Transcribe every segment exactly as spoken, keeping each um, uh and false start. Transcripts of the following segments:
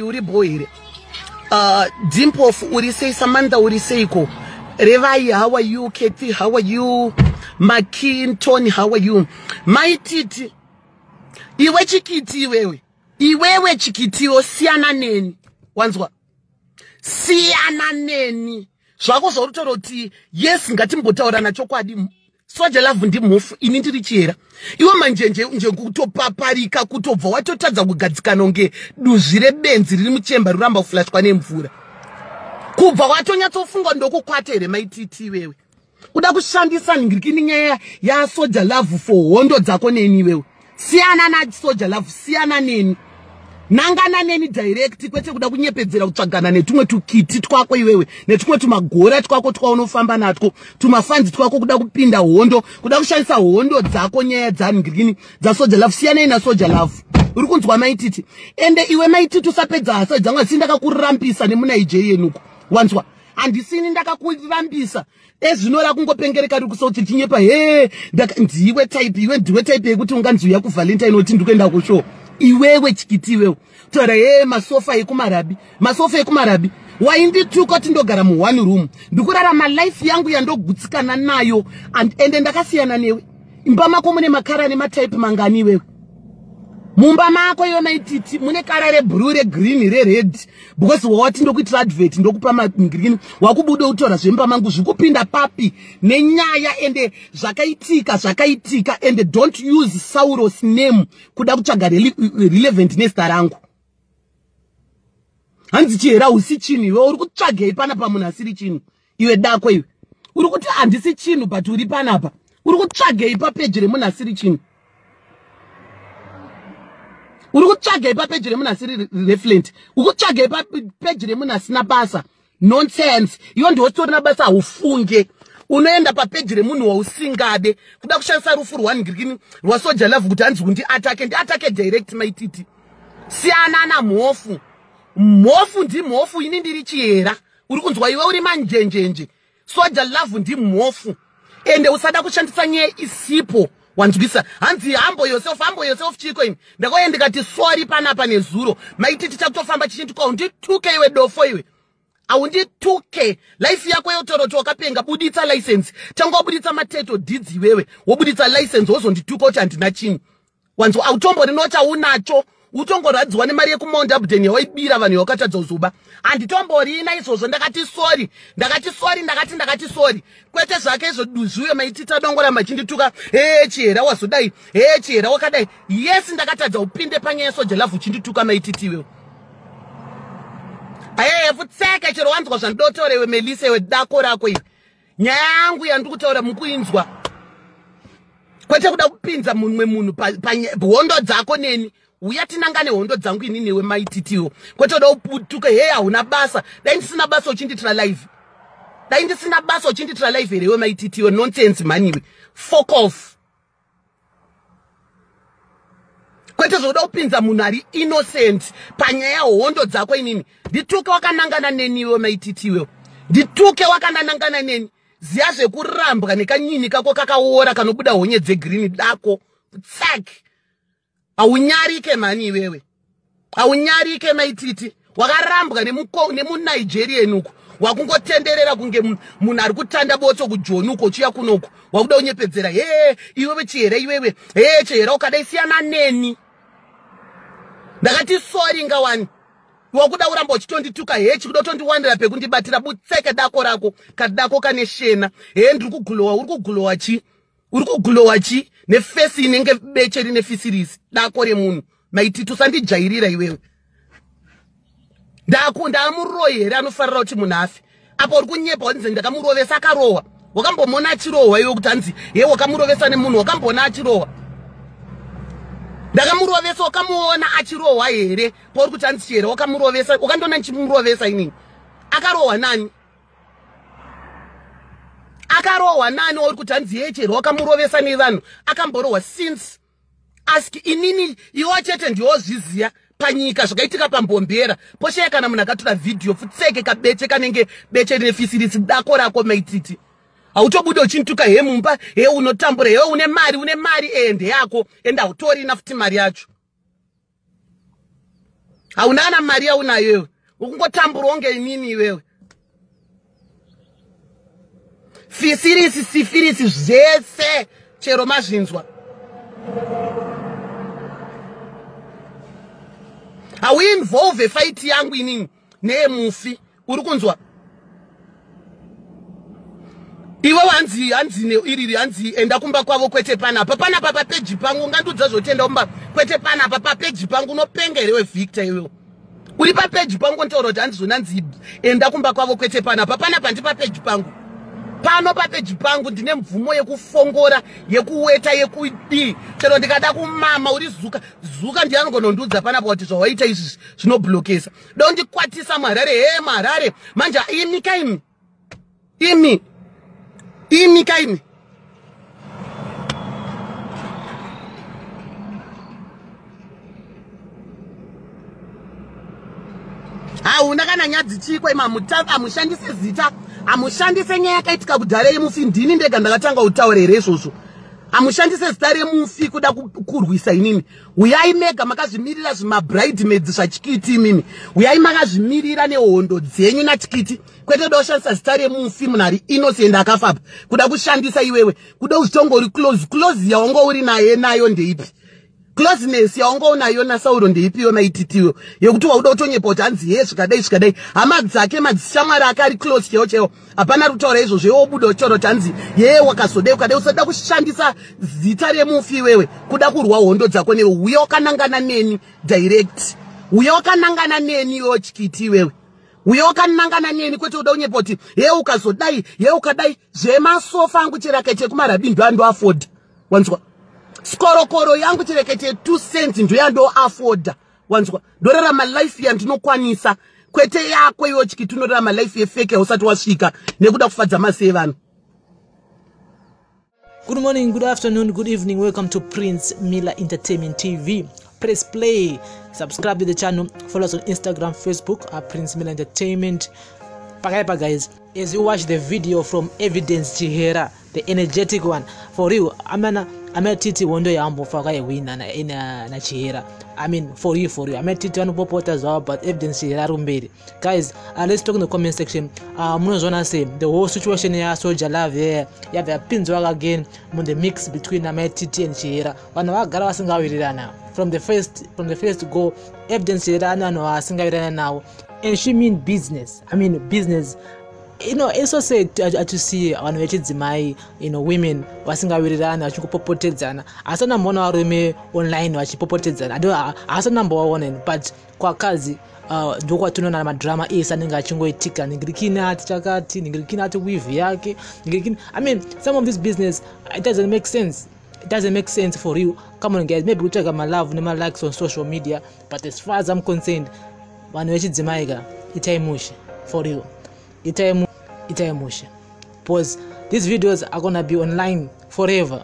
uri boy. Uh, Dimpof uri say Samantha uri seiko. Revai, how are you? Katie, how are you? Makin, Tony, how are you? My titi. Iwe chikiti wewe. Iwewe chikiti o siana neni. Wanzwa. Siana neni. Zwako zvorutoroti yes ngati mbotaura nacho kwadi soja love ndi mufu ini ndiri chera iwe manjenje nje kutopaparika kutobva watotadza kugadzikana nge duzvire benzi riri muchemba ruramba kuflashwa nemvura kubva watonyatsofunga ndokukwatere maititi wewe uda kushandisa ngirikini nyaya ya soja love for hondo dzako neni wewe siyana na soja love siyana neni nangana neni direct kwete kuda kunyepedzera kutsvagana netumwe tukiti twako iwewe netumwe tumagora twako twaunofamba natwo tumafanzi twako kuda kupinda hondo kuda kushandisa hondo dzako nyaya dzangirikini dza soja love siyana na soja love uri kunzwa maititi ende iwe maititi usapedza hasa dzanga sindakakurambisa nemunigeria yenuko wanzwa andisini ndakakurambisa ezvinora kungopengereka ri kusoti chinyepa he ndiwe type iwe ndiwe type yekuti unganziuya kuvalentine oti ndikuenda kushow iwewe chikiti iwewe tora he masofa ekumarabi masofa ekumarabi waindituka tindogara mu one room ndikurarama life yangu yandogutsikana nayo and ende ndakasiyana newe imba mako mune makara nematype mangani iwewe mumba mako iyo maititi mune kara reblue regreen rered because wawati ndokuitira advert ndokupa magreen wakubuda utora zvemba mangu zvikupinda papi nenyaya ende zvakaitika zvakaitika ende don't use Sauros name kuda kutsvaga relevant nezita rangu hanzi chihera usi chinhu iwe uri kutsvagei panapa munhu asiri chinhu iwe dako iwe uri kuti handisi chinhu but uri panapa uri kutsvagei papeji remunhu asiri chinhu uri kutsvaga ipapeji remunhu asiri reflent uri kutsvaga ipapeji remunhu asina basa nonsense iwe ndiwotorina basa haufunge unoenda papeji remunhu wausingade kuda kushandisa rufu rwangirikini rwasoja love kuti hanzi kundi atake ndi atake direct maititi siyana na mhofu mhofu ndi mhofu ini ndiri chihera uri kunzwa iwe uri manjenjenje soja love ndi mhofu ende usada kushandisa nyaya isipo wanzwisa hanzi hambo yourself hambo yourself chiko ini ndakoye ndikati sorry panapa nezuro maititi chakutofamba chichintuka undituke iwe dofo iwe aundituke life yako yotoroti wakapenga buditsa license tangu wabuditsa mateto deeds iwewe wobuditsa license wozondituka kuti handina chini wanzwa autombori nochaunacho utongoradzwa nemari yekuMount Abden yawaibira vanhu yakatadza uzuba handitomborina izvozvo ndakati sorry ndakati sorry ndakati ndakati sorry kwete zvake izvo duzviwe maitita dongora machindituka he chihera wazodai he chihera wakadai yes ndakatadza upinde panyaya soja love uchindituka maititiwe aye futseke chero wanzwa zvandotorewe Melisa iwe dako rako iwe nyaya yangu yandiri kutaura mukuinzwa kwete kuda kupinza mumwe munhu pahondo dzako neni uya tinangane hondo dzangu ini newe maititiwo kwete uda uputuke he hauna basa dai ndisina basa uchinditira live dai ndisina basa uchinditira live here iwe maititiwo nonsense maniwe fuck off kwete zvoda kupinza munhu ari innocent panyaya hondo dzako inini ndituke wakanangana neni iwe maititiwo ndituke wakanangana neni ziya zvekurambwa nekanyini kako kakaora kanobuda honye dzegreen dako tsak aunyarike mani iwewe aunyarike maititi wakarambwa nemunigeria enuko wakungotenderera kunge munhu ari kutanda botso kujoni uko chiya kunoko wakuda unyepedzera he iwewe chihera iwewe he chihera ukadai siyana neni ndakati sorry ngawani wakuda uramba uchitondituka he chikuda utondiwandira pekundibatira butseke dako rako kati dako kane shena he ndiri kugulowa uri kugulowa chi uri kugulowa chi nefesi inenge beche rine fisirisi dako remunhu maititi usandijairira iwewe ndakunda amuroyi here anofarira kuti munhu afe apa uri kunyepa wanzi ndakamurovesa akarohwa wakambomona achirohwa iwe kuti hanzi he wakamurovesa nemunhu wakambona achirohwa ndakamurovesa wakamuona achirohwa here pauri kuti hanzi here wakamurovesa wakandona nchimurovesa inini akarohwa nani akarohwa nani uri kuti hanzi he chero wakamurovesa nevanhu akamborohwa since ask inini iwo chete ndiwozviziya panyika zvakaitika pambombera posheya kana munhu akatora vhidhiyo futseke kabeche kanenge beche rine fisirisi dako rako maititi hautobuda uchintuka he mumba he unotambura he une mari une mari ende yako ende hautorina futi mari yacho hauna ana mari yaunayo iwe ukungotamburwa ngeinini iwewe fisirisi sifirisi zvese chero mazvinzwa hauinvolve fight yangu inini neemufi uri kunzwa iwe wanzi hanzi neiriri hanzi enda kumba kwavo kwete panapa panapa papeji pangu ngandudza zvotenda kumba kwete panapa papeji pangu unopengerewe Victor iwewe uri papeji pangu ntaura kuti hanzi zvonanzi enda kumba kwavo kwete panapa panapa ndi papeji pangu pano papeji pangu ndine mvumo yekufongora yekuweta yekudi chero ndikada kumama uri zuka zuka ndiangonondudza panapa kuti zvawaita izvi zvinoblokesa do ndikwatisa marare he marare manje imi kaimi imi imi kaimi hauna kana nyadzi chikwa imamutanga amushandise zita amushandise nyaya yakaitika kudhara yemufi ndini ndega ndakatanga kutaurira izvozvo amushandise zita remufi kuda kurwisa inini uyai mega makazvimirira zvimabridemaids zvachikiti imimi uyai makazvimirira nehondo dzenyu natikiti kwete da kushandisa zita remufi munhu ari innocent akafapa kuda kushandisa iwewe kuda kuzvitongori close close yaunga uri naye nayo ndeipi closeness yaunga unayo nasauro ndeipiwo maititiwo yekuti wauda kutonyepa kuti hanzi ye zvikadai zvikadai hama dzake madzishamwari ake ari close cheo cheo hapana kutaura izvozvo iwe wobuda uchitaura kuti hanzi ye wakazodai ukadai usada kushandisa zita remufi iwewe kuda kurwa hondo dzako newe uye wakanangana neni direct uye wakanangana neni iwewe chikiti iwewe uye wakanangana neni kwete uda kunyepa kuti ye ukazodai ye ukadai zvemasofa angu chirakete kumarabindu ando afford wanzwa skorokoro yangu chirekete two cents ndo yando afforda wanzwa ndorarama life yandinokwanisa kwete yako iwo chikiti unorarama life yefeke usati wasvika nekuda kufadza masei vanhu. Good morning, good afternoon, good evening. Welcome to Prince Miller Entertainment T V. Press play, subscribe to the channel, follow us on Instagram, Facebook at Prince Miller Entertainment. Pakaipa guys, as you watch the video from Evidence Chihera, the energetic one, for real, amana ametiti wondo yambo faka wina na ina na Chihera. I mean, for you, for you. Ametiti wanu popota as well, but Evidence Chihera rumberi. Guys, uh, let's talk in the comment section. Uh, Muno Zona say the whole situation here, Soldier Love here, yeah, the pins work again, on the mix between Ametiti and Chihera. Wana wagara wasinga wirira now. From the first, from the first go, Evidence Chihera na no wasinga wirira now. And she mean business. I mean business. You know, it's also said to, to see on my, you know, women wasinga wirirana wachikupopotedzana asana mona warume online wachipopotedzana ado asa number one but kwa kazi uh ndokwa tunaona madrama esa ninga chingoitika ningirikina ati chakati ningirikina ati weave yake ningirikina I mean some of this business it doesn't make sense. It doesn't make sense for you. Come on guys, maybe we check my love my likes on social media, but as far as I'm concerned vanhu vechidzimaiga itaimusha for you itaimu itaimusha because these videos are gonna be online forever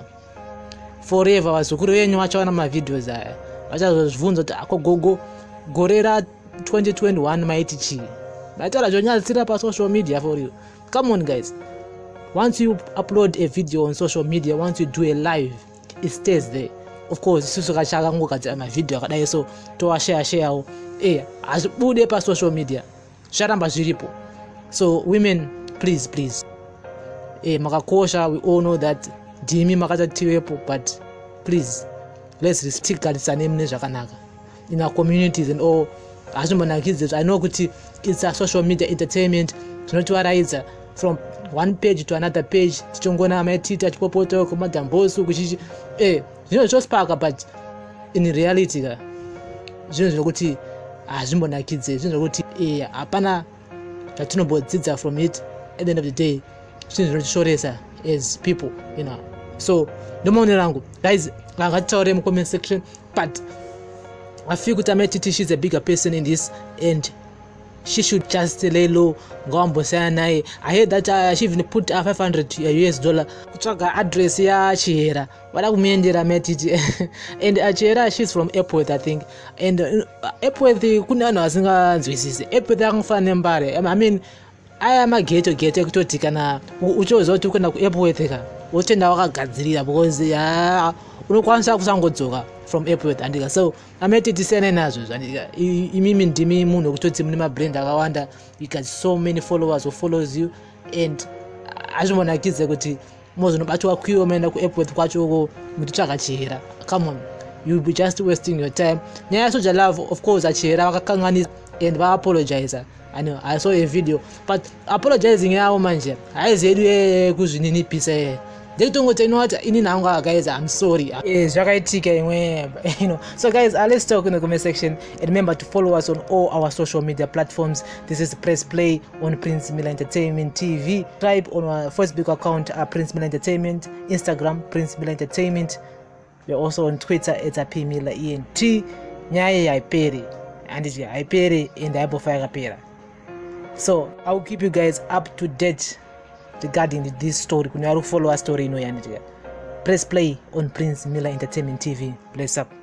forever vazukuru venyu vachaona mavideos aya vachazozvibvunza kuti akogogo gore ra twenty twenty-one maiti chii maitaura zvonyatsira pasocial media for you. Come on guys, once you upload a video on social media, once you do a live, it stays there. Of course isusu kachaka ngokati mavideo akadai so towa share share eh azibude pa social media sharamba zviripo. So women, please please eh makakosha, we all know that dimi makatatiwepo, but please let's stick at the name zvakanaka in our communities and all. Azvimbonakidze I know kuti it's a social media entertainment, tinotiwaraidza from one page to another page tichongona maitita chipopota kumadambosu kuchichi eh zvino zvospaka, but in reality ka zvino zvinokuti azvimbonakidze zvino zvinokuti eh hapana zvatinobvodzidza from it. At the end of the day zvino zvinotishoresa as people, you know. So ndomaonero rangu guys, ngataure mu comment section, but I feel kuti Ametiti, she's a bigger person in this and she should just lay low. I heard that uh, she even put uh, five hundred U S dollar kutsvaga address ya Chihera vada kumuendera Ametiti and uh, Chihera, she's from Epworth I think, and uh, Epworth kune vanhu vasinganzwisisi. Epworth yakangofana nembare. I mean aya mageto geto ekutoti kana uchoziva kuti kuenda kuEpworth ka wotenda wakagadzirira because ya unokwanisa kusangodzoka from Epworth andika. So ameti tisene nazo andika. Imimi ndimi munhu wekutoti mune mabrand akawanda, you got so many followers who follows you, and azvimonakidze kuti mozonobatwa kwiwo maenda kuEpworth kwacho muchitsvaga chihera. Come on, you'll be just wasting your time. Nyaya Soja Love, of course, achihera vakakanganisa and va apologize. I know, I saw a video, but apologizing yao manje haizedu kuzvininipisa. They don't go to know what in Nanga, guys. I'm sorry. Yes, you know. So, guys, uh, let's talk in the comment section, and remember to follow us on all our social media platforms. This is Press Play on Prince Miller Entertainment T V. Subscribe on our Facebook account, uh, Prince Miller Entertainment, Instagram, Prince Miller Entertainment. We're also on Twitter, it's a P Miller E N T. Nyaye Iperi, and it's Iperi in the Apple Fire Pera. So, I'll keep you guys up to date regarding this story. Kuna follow our story no yaniti. Press play on Prince Miller Entertainment T V. Bless up.